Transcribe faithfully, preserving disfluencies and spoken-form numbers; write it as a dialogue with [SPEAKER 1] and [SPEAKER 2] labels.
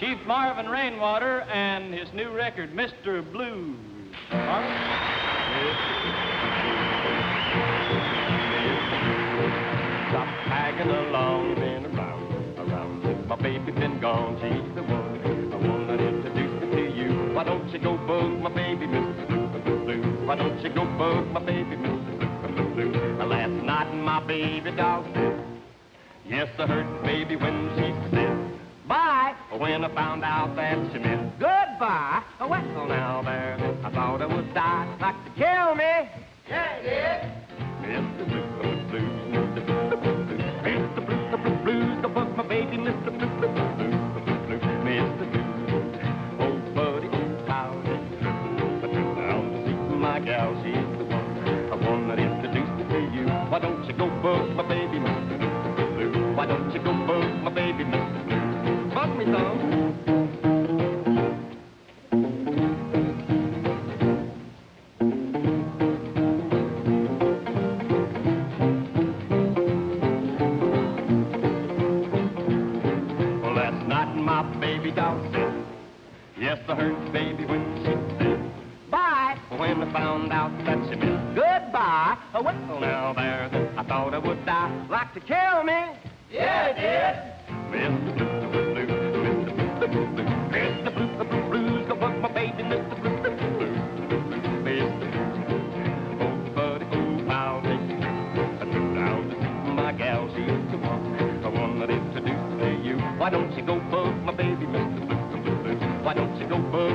[SPEAKER 1] Chief Marvin Rainwater and his new record, Mister Blues. Marvin?
[SPEAKER 2] Stop tagging along and around, around. Since my baby's been gone, she's the one I want to introduce me to you. Why don't you go bug my baby, Mister Blue, Blue, Blue? Why don't you go bug my baby, Mister Blue, Blue, Blue? Last night my baby doll said, yes, I heard baby when she said, bye. When I found out that she meant goodbye. Well, now there, I thought I would die. Like to kill me. Yeah, it did. Mister Blue, Blue, Blues, Mister Blue, Blue, Blues, Mister Blue, Blue, Blue, Blues, the bug my baby, Mister Blue, Blue, Blue, Blue, Blue, Mister Blue. Oh, buddy, oh, how down to see my gal, she's the one I want to introduce me to you. Why don't you go bug my baby, Mister Blue, Blue, Blue? Why don't you go bug my baby, Mister Blue? Bug me some. Well, last night my baby doll said, yes, I heard baby when she said, bye. When I found out that she meant goodbye. Oh, well, now there, I thought I would die. Like to kill me. Yeah, it did. Mister Blue, Blue, Blue, Mister Blue, Blue, Blue, Mister Blue, Blue, Blue, Blues, go bug my baby, Mister Blue, Blue, Blue, Blue, Mister Blue. Oh, buddy, oh, how they I took down to see my gal, she's the one I want to introduce to you. Why don't you go bug my baby, Mister Blue, Blue, Blue? Why don't you go bug